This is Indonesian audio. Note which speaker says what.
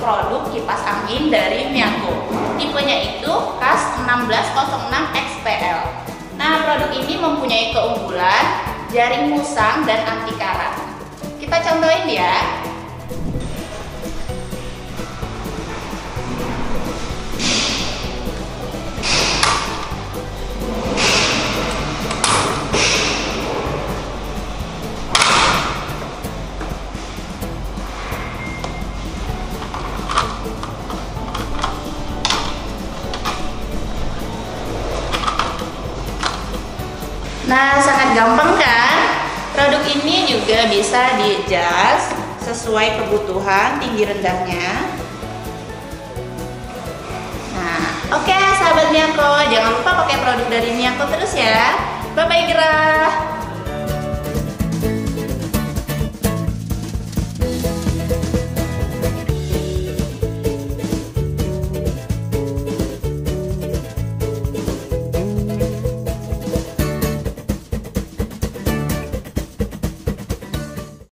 Speaker 1: produk kipas angin dari Miyako. Tipenya itu KAS 1606 XPL. Nah, produk ini mempunyai keunggulan jaring musang dan anti karat. Kita contohin ya. Nah, sangat gampang kan? Produk ini juga bisa di-adjust sesuai kebutuhan tinggi rendahnya. Nah, oke sahabat Miyako, jangan lupa pakai produk dari Miyako terus ya. Bye-bye gerah.